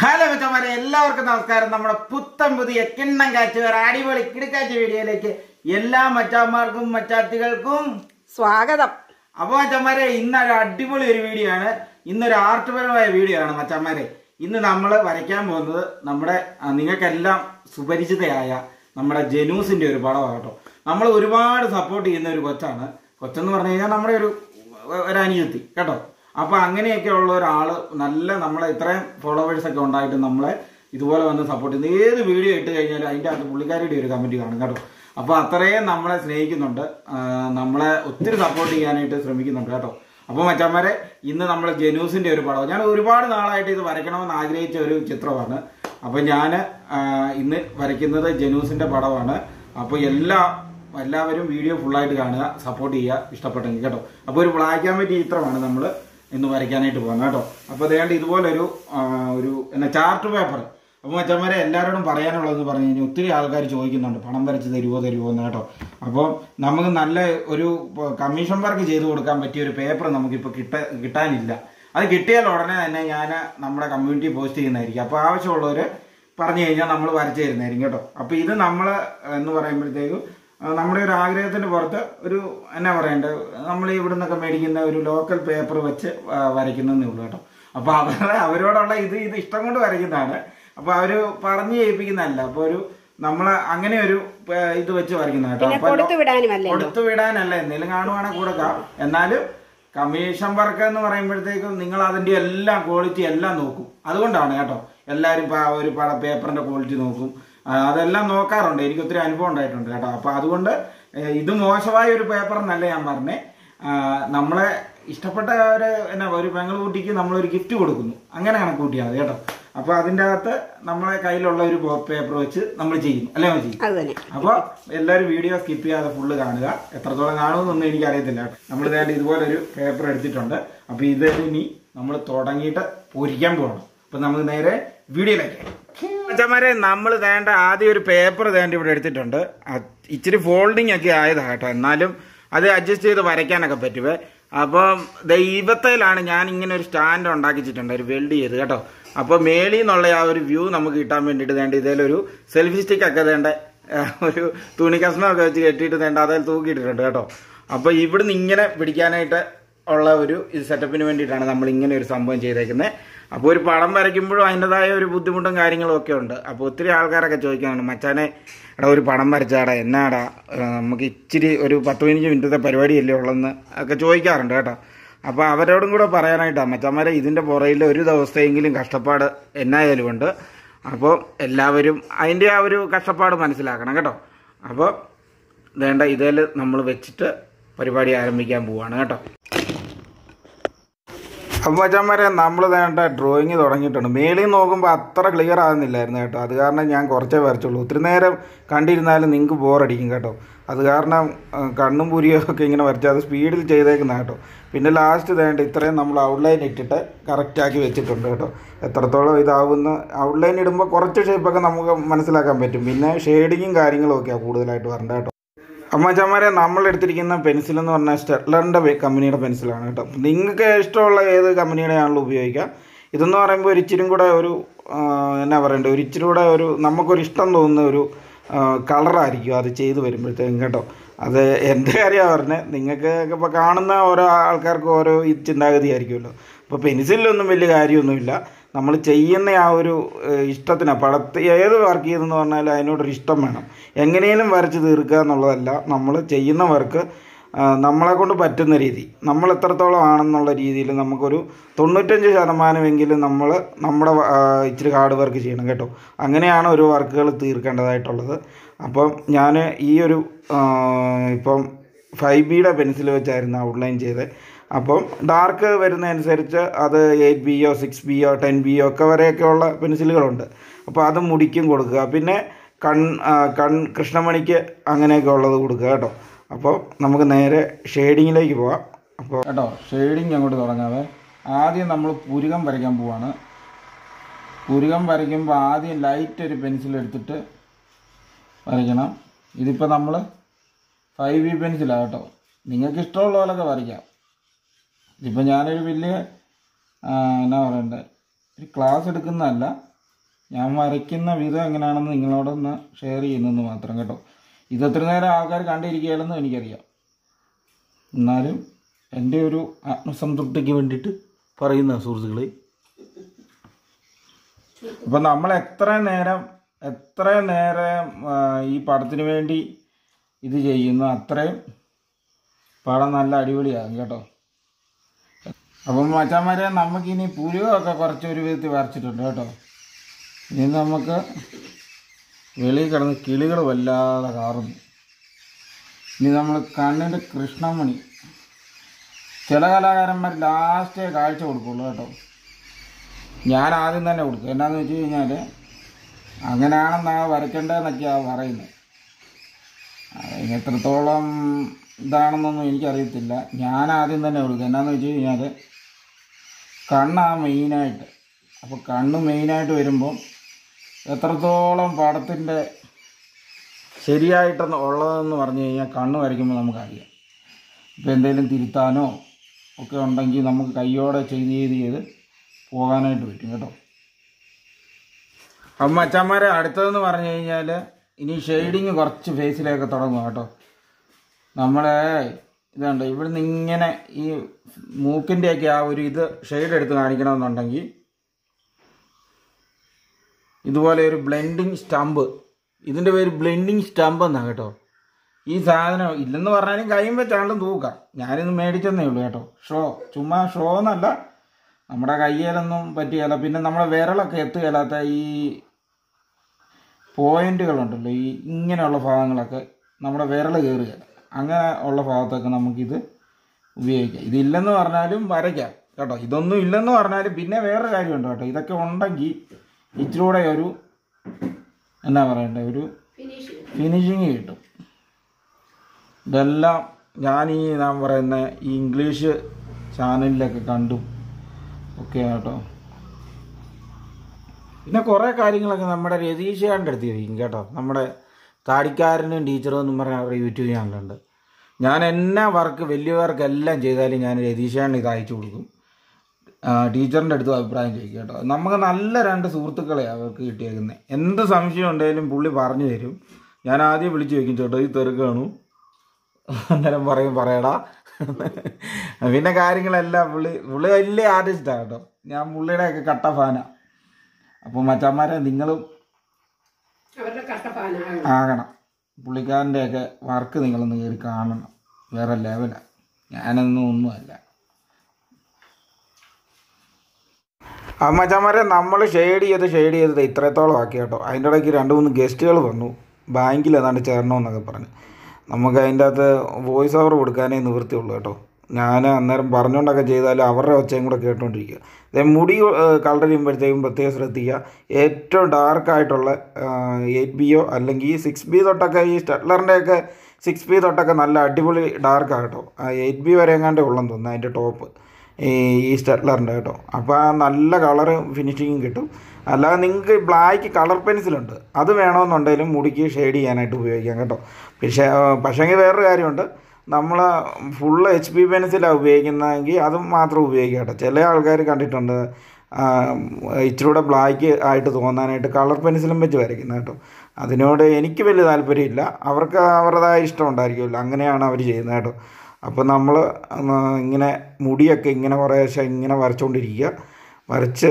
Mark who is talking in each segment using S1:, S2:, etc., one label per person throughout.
S1: Hello മച്ചന്മാരെ, എല്ലാവർക്കും നമസ്കാരം. നമ്മുടെ പുത്തൻ പുതിയ കിണ്ണം കാച്ച് വേറെ അടിപൊളി കിടക്കാച്ച വീഡിയോയിലേക്ക് എല്ലാ മച്ചാന്മാർക്കും മച്ചാത്തികൾക്കും സ്വാഗതം. അപ്പോൾ മച്ചന്മാരെ, ഇന്നൊരു അടിപൊളി ഒരു വീഡിയോ ആണ്. ഇന്നൊരു ആർട്ട്പരമായ വീഡിയോ ആണ് മച്ചന്മാരെ. ഇന്ന് നമ്മൾ വരയ്ക്കാൻ പോകുന്നത് നമ്മുടെ നിങ്ങൾക്കെല്ലാം സുപരിചിതയായ നമ്മുടെ ജനൂസിന്റെ ഒരു പടമാണ് കേട്ടോ. നമ്മൾ ഒരുപാട് സപ്പോർട്ട് ചെയ്യുന്ന ഒരു കൊച്ചെന്ന് പറഞ്ഞു കഴിഞ്ഞാൽ നമ്മുടെ ഒരു അനിയത്തി കേട്ടോ. അപ്പൊ അങ്ങനെയൊക്കെ ഉള്ള ഒരാള് നമ്മളെ ഇത്രയും ഫോളോവേഴ്സ് ഒക്കെ ഉണ്ടായിട്ട് നമ്മളെ ഇതുപോലെ വന്ന് സപ്പോർട്ട് ചെയ്യുന്ന ഏത് വീഡിയോ ഇട്ട് കഴിഞ്ഞാലും അതിൻ്റെ അകത്ത് പുള്ളിക്കാരിയുടെ ഒരു കമന്റ് കാണും കേട്ടോ. അപ്പൊ അത്രയും നമ്മളെ സ്നേഹിക്കുന്നുണ്ട്, നമ്മളെ ഒത്തിരി സപ്പോർട്ട് ചെയ്യാനായിട്ട് ശ്രമിക്കുന്നുണ്ട് കേട്ടോ. അപ്പോൾ മച്ചാന്മാരെ, ഇന്ന് നമ്മൾ ജനൂസിന്റെ ഒരു പടം, ഞാൻ ഒരുപാട് നാളായിട്ട് ഇത് വരയ്ക്കണമെന്ന് ആഗ്രഹിച്ച ഒരു ചിത്രമാണ്. അപ്പൊ ഞാൻ ഇന്ന് വരയ്ക്കുന്നത് ജനൂസിന്റെ പടമാണ്. അപ്പോൾ എല്ലാവരും വീഡിയോ ഫുള്ളായിട്ട് കാണുക, സപ്പോർട്ട് ചെയ്യുക ഇഷ്ടപ്പെട്ടെങ്കിൽ കേട്ടോ. അപ്പോൾ ഒരു ബ്ലാക്ക് ആൻഡ് വൈറ്റ് ചിത്രമാണ് നമ്മൾ ഇന്ന് വരയ്ക്കാനായിട്ട് പോകുന്നത് കേട്ടോ. അപ്പോൾ അതേണ്ട ഇതുപോലൊരു ചാർട്ട് പേപ്പർ. അപ്പോൾ മച്ചന്മാരെ, എല്ലാവരോടും പറയാനുള്ളതെന്ന് പറഞ്ഞു കഴിഞ്ഞാൽ ഒത്തിരി ആൾക്കാർ ചോദിക്കുന്നുണ്ട് പണം വരച്ച് തരുമോ എന്ന് കേട്ടോ. അപ്പോൾ നമുക്ക് നല്ല ഒരു കമ്മീഷൻ വർക്ക് ചെയ്ത് കൊടുക്കാൻ പറ്റിയ ഒരു പേപ്പർ നമുക്കിപ്പോൾ കിട്ടാനില്ല. അത് കിട്ടിയാൽ ഉടനെ തന്നെ ഞാൻ നമ്മുടെ കമ്മ്യൂണിറ്റി പോസ്റ്റ് ചെയ്യുന്നതായിരിക്കും. അപ്പോൾ ആവശ്യമുള്ളവർ പറഞ്ഞു കഴിഞ്ഞാൽ നമ്മൾ വരച്ച് തരുന്നതായിരിക്കും കേട്ടോ. അപ്പോൾ ഇത് നമ്മൾ എന്ന് പറയുമ്പോഴത്തേക്കും നമ്മുടെ ഒരു ആഗ്രഹത്തിന്റെ പുറത്ത് ഒരു എന്നാ പറയണ്ടത്, നമ്മൾ ഇവിടെ നിന്നൊക്കെ മേടിക്കുന്ന ഒരു ലോക്കൽ പേപ്പർ വെച്ച് വരയ്ക്കുന്നതേ ഉള്ളൂ കേട്ടോ. അപ്പൊ അവരോടുള്ള ഇത് ഇഷ്ടം കൊണ്ട് വരയ്ക്കുന്നതാണ്. അപ്പൊ അവര് പറഞ്ഞു ചെയ്യിപ്പിക്കുന്നതല്ല. അപ്പൊ നമ്മള് അങ്ങനെ ഒരു ഇത് വെച്ച് വരയ്ക്കുന്ന കേട്ടോ. കൊടുത്തു വിടാനല്ല, എന്തെങ്കിലും കാണുവാണെങ്കിൽ കൊടുക്കാം. എന്നാലും കമ്മീഷൻ വർക്ക് എന്ന് പറയുമ്പോഴത്തേക്കും നിങ്ങൾ അതിന്റെ എല്ലാം ക്വാളിറ്റി എല്ലാം നോക്കും. അതുകൊണ്ടാണ് കേട്ടോ എല്ലാവരും ഒരു പേപ്പറിന്റെ ക്വാളിറ്റി നോക്കും. അതെല്ലാം നോക്കാറുണ്ട്, എനിക്ക് ഒത്തിരി അനുഭവം ഉണ്ടായിട്ടുണ്ട് കേട്ടോ. അപ്പൊ അതുകൊണ്ട് ഇത് മോശമായ ഒരു പേപ്പർ എന്നല്ല ഞാൻ പറഞ്ഞേ. നമ്മളെ ഇഷ്ടപ്പെട്ട ഒരു പെങ്ങളുകുട്ടിക്ക് നമ്മളൊരു ഗിഫ്റ്റ് കൊടുക്കുന്നു, അങ്ങനെ കണക്ക് കൂട്ടിയാൽ മതി കേട്ടോ. അപ്പൊ അതിൻ്റെ അകത്ത് നമ്മളെ കയ്യിലുള്ള ഒരു പേപ്പർ വെച്ച് നമ്മൾ ചെയ്യുന്നു, അല്ലേ മതി? അപ്പൊ എല്ലാവരും വീഡിയോ സ്കിപ്പ് ചെയ്യാതെ ഫുള്ള് കാണുക. എത്രത്തോളം കാണുമെന്നൊന്നും എനിക്ക് അറിയത്തില്ല കേട്ടോ. നമ്മൾ ഇതായിട്ട് ഇതുപോലെ ഒരു പേപ്പർ എടുത്തിട്ടുണ്ട്. അപ്പൊ ഇത് ഇനി നമ്മൾ തുടങ്ങിയിട്ട് പൊരിക്കാൻ പോകണം. അപ്പൊ നമുക്ക് നേരെ വീഡിയോയിലേക്ക്. മച്ചന്മാരെ, നമ്മൾ ആദ്യം ഒരു പേപ്പർ ഇവിടെ എടുത്തിട്ടുണ്ട്. ഇച്ചിരി ഫോൾഡിങ് ഒക്കെ ആയതാ കേട്ടോ, എന്നാലും അത് അഡ്ജസ്റ്റ് ചെയ്ത് വരയ്ക്കാനൊക്കെ പറ്റുവേ. അപ്പം ദൈവത്തിലാണ് ഞാൻ ഇങ്ങനെ ഒരു സ്റ്റാൻഡ് ഉണ്ടാക്കിച്ചിട്ടുണ്ട്, ഒരു വെൽഡ് ചെയ്ത് കേട്ടോ. അപ്പൊ മേളിൽ നിന്നുള്ള ആ ഒരു വ്യൂ നമുക്ക് കിട്ടാൻ വേണ്ടിയിട്ട് ഇതിലൊരു സെൽഫി സ്റ്റിക്ക് ഒക്കെ ഒരു തുണി കഷ്ണമൊക്കെ വെച്ച് കെട്ടിയിട്ട് അതിൽ തൂക്കിയിട്ടിട്ടുണ്ട് കേട്ടോ. അപ്പൊ ഇവിടുന്ന് ഇങ്ങനെ പിടിക്കാനായിട്ട് ഉള്ള ഒരു സെറ്റപ്പിന് വേണ്ടിയിട്ടാണ് നമ്മൾ ഇങ്ങനെ ഒരു സംഭവം ചെയ്തേക്കുന്നത്. അപ്പോൾ ഒരു പടം വരയ്ക്കുമ്പോഴും അതിൻ്റെതായ ഒരു ബുദ്ധിമുട്ടും കാര്യങ്ങളും ഒക്കെ ഉണ്ട്. അപ്പോൾ ഒത്തിരി ആൾക്കാരൊക്കെ ചോദിക്കാറുണ്ട്, മച്ചാനെ എടാ ഒരു പടം വരച്ചാടാ, എന്നാടാ നമുക്ക് ഇച്ചിരി ഒരു 10-15 മിനിറ്റത്തെ പരിപാടിയല്ലേ ഉള്ളതെന്ന് ഒക്കെ ചോദിക്കാറുണ്ട് കേട്ടോ. അപ്പോൾ അവരോടും കൂടെ പറയാനായിട്ടാണ് മച്ചാന്മാരെ, ഇതിൻ്റെ പുറയിൽ ഒരു ദിവസത്തെയെങ്കിലും കഷ്ടപ്പാട് എന്നായാലും ഉണ്ട്. അപ്പോൾ എല്ലാവരും അതിൻ്റെ ആ ഒരു കഷ്ടപ്പാട് മനസ്സിലാക്കണം കേട്ടോ. അപ്പോൾ വേണ്ട ഇതിൽ നമ്മൾ വെച്ചിട്ട് പരിപാടി ആരംഭിക്കാൻ പോവാണ് കേട്ടോ. അപ്പം മച്ചാന്മാരെ, നമ്മൾ ഡ്രോയിങ് തുടങ്ങിയിട്ടുണ്ട്. മേളിൽ നോക്കുമ്പോൾ അത്ര ക്ലിയർ ആകുന്നില്ലായിരുന്നു കേട്ടോ. അത് കാരണം ഞാൻ കുറച്ചേ വരച്ചുള്ളൂ. ഒത്തിരി നേരം കണ്ടിരുന്നാലും നിങ്ങൾക്ക് ബോറടിക്കും കേട്ടോ. അത് കാരണം കണ്ണും പുരിയൊക്കെ ഇങ്ങനെ വരച്ചാൽ അത് സ്പീഡിൽ ചെയ്തേക്കുന്ന കേട്ടോ. പിന്നെ ലാസ്റ്റ് ഇത്രയും നമ്മൾ ഔട്ട്ലൈൻ ഇട്ടിട്ട് കറക്റ്റാക്കി വെച്ചിട്ടുണ്ട് കേട്ടോ. എത്രത്തോളം ഇതാവുന്ന ഔട്ട്ലൈൻ ഇടുമ്പോൾ കുറച്ച് ഷേപ്പൊക്കെ നമുക്ക് മനസ്സിലാക്കാൻ പറ്റും. പിന്നെ ഷെയ്ഡിങ്ങും കാര്യങ്ങളും ഒക്കെയാണ് കൂടുതലായിട്ട് വരേണ്ടത് കേട്ടോ. അമ്മച്ചന്മാരെ, നമ്മൾ എടുത്തിരിക്കുന്ന പെൻസിൽ എന്ന് പറഞ്ഞാൽ സ്റ്റെർലറിൻ്റെ കമ്പനിയുടെ പെൻസിലാണ് കേട്ടോ. നിങ്ങൾക്ക് ഇഷ്ടമുള്ള ഏത് കമ്പനിയുടെ ആണല്ലോ ഉപയോഗിക്കാം. ഇതെന്ന് പറയുമ്പോൾ ഒരിച്ചിരും കൂടെ ഒരിച്ചിരി കൂടെ നമുക്കൊരു ഇഷ്ടം തോന്നുന്ന ഒരു കളറായിരിക്കും അത് ചെയ്ത് വരുമ്പോഴത്തേക്കും കേട്ടോ. അത് എൻ്റെ കാര്യമാണ് പറഞ്ഞത്. നിങ്ങൾക്ക് ഇപ്പോൾ കാണുന്ന ഓരോ ആൾക്കാർക്ക് ഓരോ ചിന്താഗതി ആയിരിക്കുമല്ലോ. അപ്പോൾ പെൻസിലൊന്നും വലിയ കാര്യമൊന്നുമില്ല. നമ്മൾ ചെയ്യുന്ന ആ ഒരു ഇഷ്ടത്തിന് ഏത് വർക്ക് ചെയ്തെന്ന് പറഞ്ഞാലും അതിനോടൊരു ഇഷ്ടം വേണം. എങ്ങനെയും വരച്ച് തീർക്കുക എന്നുള്ളതല്ല, നമ്മൾ ചെയ്യുന്ന വർക്ക് നമ്മളെ കൊണ്ട് പറ്റുന്ന രീതി, നമ്മൾ എത്രത്തോളം ആണെന്നുള്ള രീതിയിൽ നമുക്കൊരു 95% നമ്മുടെ ഇച്ചിരി ഹാർഡ് വർക്ക് ചെയ്യണം കേട്ടോ. അങ്ങനെയാണ് ഒരു വർക്കുകൾ തീർക്കേണ്ടതായിട്ടുള്ളത്. അപ്പം ഞാൻ ഈ ഒരു ഇപ്പം 5Bയുടെ പെൻസിൽ വെച്ചായിരുന്നു ഔട്ട്ലൈൻ ചെയ്തത്. അപ്പം ഡാർക്ക് വരുന്നതനുസരിച്ച് അത് 8Bയോ 6Bയോ 10Bയോ ഒക്കെ വരെയൊക്കെയുള്ള പെൻസിലുകളുണ്ട്. അപ്പോൾ അത് മുടിക്കും കൊടുക്കുക. പിന്നെ കൃഷ്ണമണിക്ക് അങ്ങനെയൊക്കെ ഉള്ളത് കൊടുക്കുക കേട്ടോ. അപ്പോൾ നമുക്ക് നേരെ ഷെയ്ഡിങ്ങിലേക്ക് പോവാം. അപ്പോൾ കേട്ടോ, ഷെയ്ഡിങ് അങ്ങോട്ട് തുടങ്ങാതെ ആദ്യം നമ്മൾ പുരുകം വരയ്ക്കാൻ പോവാണ്. പുരുകം വരയ്ക്കുമ്പോൾ ആദ്യം ലൈറ്റ് ഒരു പെൻസിൽ എടുത്തിട്ട് വരയ്ക്കണം. ഇതിപ്പോൾ നമ്മൾ 5B പെൻസിലാണ് കേട്ടോ. നിങ്ങൾക്ക് ഇഷ്ടമുള്ള പോലൊക്കെ വരയ്ക്കാം. ഇതിപ്പോൾ ഞാനൊരു വലിയ എന്നാ പറയണ്ടേ, ഒരു ക്ലാസ് എടുക്കുന്നതല്ല, ഞാൻ വരയ്ക്കുന്ന വിധം എങ്ങനെയാണെന്ന് നിങ്ങളോടൊന്ന് ഷെയർ ചെയ്യുന്നെന്ന് മാത്രം കേട്ടോ. ഇതെത്ര നേരം ആൾക്കാർ കണ്ടിരിക്കുകയാണെന്ന് എനിക്കറിയാം. എന്നാലും എൻ്റെ ഒരു ആത്മസംതൃപ്തിക്ക് വേണ്ടിയിട്ട് പറയുന്ന സുഹൃത്തുക്കളെ. അപ്പം നമ്മൾ എത്ര നേരം ഈ പടത്തിന് വേണ്ടി ഇത് ചെയ്യുന്നു അത്രയും പടം നല്ല അടിപൊളിയാകും കേട്ടോ. അപ്പം മച്ചാന്മാരെ നമുക്കിനി പുരുവൊക്കെ കുറച്ചൊരു വിധത്തിൽ വരച്ചിട്ടുണ്ട് കേട്ടോ. ഇനി നമുക്ക് വെളിയിൽ കിടന്ന് കിളികൾ വല്ലാതെ കാറുന്നു. ഇനി നമ്മൾ കണ്ണിൻ്റെ കൃഷ്ണമണി ചില കലാകാരന്മാർ ലാസ്റ്റേ കാഴ്ച കൊടുക്കുള്ളൂ കേട്ടോ. ഞാൻ ആദ്യം തന്നെ കൊടുക്കും. എന്നാന്ന് വെച്ച് കഴിഞ്ഞാൽ അങ്ങനെയാണെന്നാണ് വരയ്ക്കേണ്ടതെന്നൊക്കെയാണ് പറയുന്നത്. അതിന് എത്രത്തോളം ഇതാണെന്നൊന്നും എനിക്കറിയത്തില്ല. ഞാൻ ആദ്യം തന്നെ കൊടുക്കും. എന്നാന്ന് വെച്ച് കഴിഞ്ഞാൽ കണ്ണാണ് മെയിനായിട്ട്. അപ്പോൾ കണ്ണ് മെയിനായിട്ട് വരുമ്പോൾ എത്രത്തോളം പടത്തിൻ്റെ ശരിയായിട്ടൊന്ന് ഉള്ളതെന്ന് പറഞ്ഞു കഴിഞ്ഞാൽ കണ്ണ് വരയ്ക്കുമ്പോൾ നമുക്കറിയാം. ഇപ്പോൾ എന്തെങ്കിലും തിരുത്താനോ ഒക്കെ ഉണ്ടെങ്കിൽ നമുക്ക് കയ്യോടെ ചെയ്ത് പോകാനായിട്ട് പറ്റും കേട്ടോ. അപ്പം മച്ചാന്മാരെ അടുത്തതെന്ന് പറഞ്ഞു കഴിഞ്ഞാൽ ഇനി ഷെയ്ഡിങ് കുറച്ച് ഫേസിലേക്ക് തുടങ്ങും കേട്ടോ. നമ്മളെ ഇതുണ്ട് ഇവിടുന്ന് ഇങ്ങനെ ഈ മൂക്കിൻ്റെയൊക്കെ ആ ഒരു ഇത് ഷെയ്ഡ് എടുത്ത് കാണിക്കണമെന്നുണ്ടെങ്കിൽ ഇതുപോലെ ഒരു ബ്ലെൻഡിങ് സ്റ്റമ്പ്, ഇതിൻ്റെ പേര് ബ്ലെൻഡിങ് സ്റ്റമ്പ് എന്നാണ് കേട്ടോ. ഈ സാധനം ഇല്ലെന്ന് പറഞ്ഞാലും കൈയും വെച്ചാലും തൂക്കാം. ഞാനിത് മേടിച്ചെന്നേ ഉള്ളൂ കേട്ടോ. ചുമ്മാ ഷോ എന്നല്ല, നമ്മുടെ കയ്യിലൊന്നും പറ്റുകയില്ല. പിന്നെ നമ്മുടെ വിരലൊക്കെ എത്തുകയില്ലാത്ത ഈ പോയിന്റുകളുണ്ടല്ലോ, ഈ ഇങ്ങനെയുള്ള ഭാഗങ്ങളൊക്കെ നമ്മുടെ വിരൽ കയറുകയില്ല. അങ്ങനെ ഉള്ള ഭാഗത്തൊക്കെ നമുക്കിത് ഉപയോഗിക്കാം. ഇതില്ലെന്ന് പറഞ്ഞാലും വരയ്ക്കാം കേട്ടോ. ഇതൊന്നും ഇല്ലെന്ന് പറഞ്ഞാലും പിന്നെ വേറെ കാര്യമുണ്ട് കേട്ടോ. ഇതൊക്കെ ഉണ്ടെങ്കിൽ ഇച്ചിരൂടെ ഒരു എന്നാ പറയണ്ടേ, ഒരു ഫിനിഷിങ് കിട്ടും. ഇതെല്ലാം ഞാൻ പറയുന്ന ഈ ഇംഗ്ലീഷ് ചാനലിലൊക്കെ കണ്ടു ഒക്കെ കേട്ടോ. പിന്നെ കുറേ കാര്യങ്ങളൊക്കെ നമ്മുടെ രതീഷേട്ടൻ്റെ അടുത്ത് ചോദിക്കും കേട്ടോ. നമ്മുടെ താടിക്കാരനും ടീച്ചറും എന്നും പറഞ്ഞാൽ അവരുടെ യൂട്യൂബ് ചാനലുണ്ട്. ഞാൻ എന്നാ വർക്ക് വലിയ വർക്കെല്ലാം ചെയ്താലും ഞാൻ രതീഷേട്ടന് ഇത് അയച്ചു കൊടുക്കും. ടീച്ചറിൻ്റെ അടുത്തും അഭിപ്രായം ചോദിക്കും കേട്ടോ. നമുക്ക് നല്ല 2 സുഹൃത്തുക്കളെ അവർക്ക് കിട്ടിയേക്കുന്നത്. എന്ത് സംശയം ഉണ്ടെങ്കിലും പുള്ളി പറഞ്ഞു തരും. ഞാൻ ആദ്യം വിളിച്ച് ചോദിക്കും, ചേട്ടോ ഈ തെറുക്കാണു, അന്നേരം പറയടാ. പിന്നെ കാര്യങ്ങളെല്ലാം പുള്ളി വലിയ ആർട്ടിസ്റ്റാണ് കേട്ടോ. ഞാൻ പുള്ളിയുടെയൊക്കെ കട്ട ഫാനാണ്. അപ്പോൾ മച്ചാന്മാരെ നിങ്ങളും ആകണം. പുള്ളിക്കാരൻ്റെയൊക്കെ വർക്ക് നിങ്ങളൊന്ന് കയറി കാണണം. വേറെ ലെവലാണ്. ഒന്നുമല്ല. ആ മച്ചാന്മാരെ നമ്മൾ ഷെയ്ഡ് ചെയ്ത് ഇത്രത്തോളം ആക്കി കേട്ടോ. അതിൻ്റെ ഇടയ്ക്ക് 2-3 ഗസ്റ്റുകൾ വന്നു. ബാങ്കിൽ ഏതാണ്ട് ചേരണമെന്നൊക്കെ പറഞ്ഞു. നമുക്ക് അതിൻ്റെ അകത്ത് വോയിസ് ഓവർ കൊടുക്കാനേ നിവൃത്തിയുള്ളൂ കേട്ടോ. ഞാൻ അന്നേരം പറഞ്ഞുകൊണ്ടൊക്കെ ചെയ്താലും അവരുടെ ഒച്ചയും കൂടെ കേട്ടുകൊണ്ടിരിക്കുക. മുടി കളർ ചെയ്യുമ്പോഴത്തേക്കും പ്രത്യേകം ശ്രദ്ധിക്കുക. ഏറ്റവും ഡാർക്കായിട്ടുള്ള 8B അല്ലെങ്കിൽ 6B തൊട്ടൊക്കെ ഈ സ്റ്റഡ്ലറിൻ്റെയൊക്കെ 6B തൊട്ടൊക്കെ നല്ല അടിപൊളി ഡാർക്കാണ് കേട്ടോ. 8B വരെ എങ്ങാണ്ടേ ഉള്ളെന്ന് തോന്നുന്നു അതിൻ്റെ ടോപ്പ് ഈ സ്റ്റഡ്ലറിൻ്റെ കേട്ടോ. അപ്പോൾ ആ നല്ല കളറ് ഫിനിഷിങ്ങും കിട്ടും. അല്ലാതെ നിങ്ങൾക്ക് ബ്ലാക്ക് കളർ പെൻസിലുണ്ട്, അത് വേണമെന്നുണ്ടെങ്കിലും മുടിക്ക് ഷെയ്ഡ് ചെയ്യാനായിട്ട് ഉപയോഗിക്കാം കേട്ടോ. പക്ഷേങ്കിൽ വേറൊരു കാര്യമുണ്ട്, നമ്മൾ ഫുള്ള് HP പെൻസിലാണ് ഉപയോഗിക്കുന്നതെങ്കിൽ അതും മാത്രം ഉപയോഗിക്കാം കേട്ടോ. ചില ആൾക്കാർ കണ്ടിട്ടുണ്ട് ഇച്ചിരൂടെ ബ്ലാക്ക് ആയിട്ട് തോന്നാനായിട്ട് കളർ പെൻസിലും വെച്ച് വരയ്ക്കുന്നത് കേട്ടോ. അതിനോട് എനിക്ക് വലിയ താല്പര്യമില്ല. അവർക്ക് അവരുടേതായ ഇഷ്ടം ഉണ്ടായിരിക്കുമല്ലോ, അങ്ങനെയാണ് അവർ ചെയ്യുന്നത് കേട്ടോ. അപ്പോൾ നമ്മൾ ഇങ്ങനെ മുടിയൊക്കെ ഇങ്ങനെ കുറേശ്ശെ ഇങ്ങനെ വരച്ചുകൊണ്ടിരിക്കുക. വരച്ച്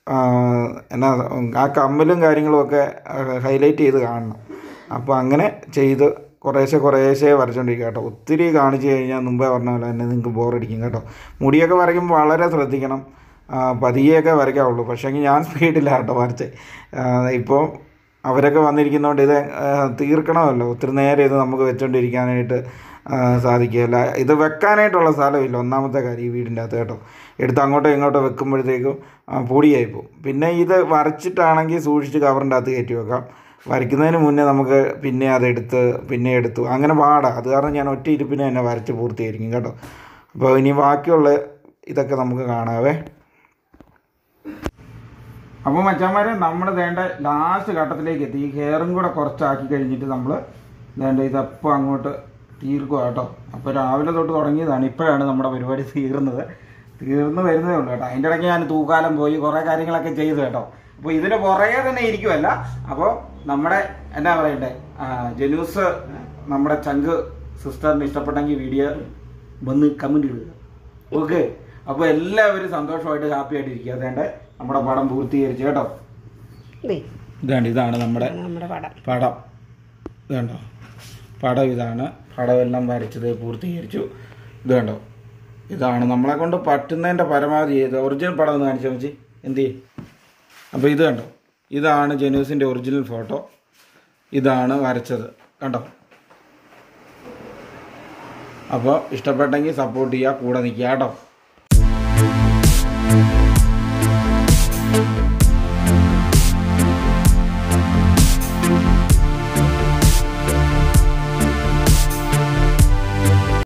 S1: ആ കമ്മലും കാര്യങ്ങളുമൊക്കെ ഹൈലൈറ്റ് ചെയ്ത് കാണണം. അപ്പോൾ അങ്ങനെ ചെയ്ത് കുറേശ്ശെ വരച്ചുകൊണ്ടിരിക്കുക കേട്ടോ. ഒത്തിരി കാണിച്ച് കഴിഞ്ഞാൽ മുമ്പേ പറഞ്ഞ പോലെ തന്നെ നിങ്ങൾക്ക് ബോറടിക്കും കേട്ടോ. മുടിയൊക്കെ വരയ്ക്കുമ്പോൾ വളരെ ശ്രദ്ധിക്കണം. പതിയെയൊക്കെ വരയ്ക്കാവുള്ളൂ. പക്ഷേങ്കിൽ ഞാൻ സ്പീഡിലാണ് കേട്ടോ വരച്ചേ. ഇപ്പോൾ അവരൊക്കെ വന്നിരിക്കുന്നതുകൊണ്ട് ഇത് തീർക്കണമല്ലോ. ഒത്തിരി നേരം ഇത് നമുക്ക് വെച്ചുകൊണ്ടിരിക്കാനായിട്ട് സാധിക്കില്ല. ഇത് വെക്കാനായിട്ടുള്ള സ്ഥലമില്ല. ഒന്നാമത്തെ കാര്യം ഈ വീടിൻ്റെ അകത്ത് കേട്ടോ. എടുത്ത് അങ്ങോട്ടോ ഇങ്ങോട്ടോ വെക്കുമ്പോഴത്തേക്കും പൊടിയായിപ്പോവും. പിന്നെ ഇത് വരച്ചിട്ടാണെങ്കിൽ സൂക്ഷിച്ച് കവറിൻ്റെ അകത്ത് കയറ്റി വെക്കാം. വരയ്ക്കുന്നതിന് മുന്നേ നമുക്ക് പിന്നെ എടുത്തു അങ്ങനെ പാടാം. അത് കാരണം ഞാൻ ഒറ്റ ഇരിപ്പിനെ തന്നെ വരച്ച് പൂർത്തീകരിക്കും കേട്ടോ. അപ്പോൾ ഇനി ബാക്കിയുള്ള ഇതൊക്കെ നമുക്ക് കാണാവേ. അപ്പോൾ മച്ചാന്മാരെ നമ്മൾ വേണ്ട ലാസ്റ്റ് ഘട്ടത്തിലേക്ക് എത്തി. ഈ ഹെയറും കൂടെ കുറച്ചാക്കി കഴിഞ്ഞിട്ട് നമ്മൾ വേണ്ട ഇതപ്പം അങ്ങോട്ട് തീർക്കുക കേട്ടോ. അപ്പോൾ രാവിലെ തൊട്ട് തുടങ്ങിയതാണ്. ഇപ്പോഴാണ് നമ്മുടെ പരിപാടി തീർന്നു വരുന്നതേ ഉള്ളൂ കേട്ടോ. അതിൻ്റെ ഇടയ്ക്ക് ഞാൻ തൂക്കാലം പോയി കുറേ കാര്യങ്ങളൊക്കെ ചെയ്തു കേട്ടോ. അപ്പോൾ ഇതിന് പുറകെ തന്നെ ഇരിക്കുമല്ല. അപ്പോൾ നമ്മുടെ എന്നാ പറയണ്ടേ, ജനൂസ് നമ്മുടെ ചങ്ക് സിസ്റ്ററിന് ഇഷ്ടപ്പെട്ടെങ്കിൽ വീഡിയോ വന്ന് കമന്റ് ഇടുക. ഓക്കെ, അപ്പോൾ എല്ലാവരും സന്തോഷമായിട്ട് ഹാപ്പി ആയിട്ട് ഇരിക്കുക. അതേണ്ട നമ്മുടെ പടം പൂർത്തീകരിച്ചു കേട്ടോ. ഇതാണ് നമ്മുടെ പടം. ഇതുണ്ടോ പടം, ഇതാണ് പടമെല്ലാം വരച്ചത് പൂർത്തീകരിച്ചു. ഇത് കണ്ടോ, ഇതാണ് നമ്മളെ കൊണ്ട് പറ്റുന്നതിൻ്റെ പരമാവധി ചെയ്ത്. ഒറിജിനൽ പടം ഒന്ന് കാണിച്ചാൽ മതി എന്ത് ചെയ്യും. അപ്പോൾ ഇത് കണ്ടോ, ഇതാണ് ജനൂസിൻ്റെ ഒറിജിനൽ ഫോട്ടോ. ഇതാണ് വരച്ചത് കണ്ടോ. അപ്പോൾ ഇഷ്ടപ്പെട്ടെങ്കിൽ സപ്പോർട്ട് ചെയ്യുക, കൂടെ നിൽക്കുക കേട്ടോ.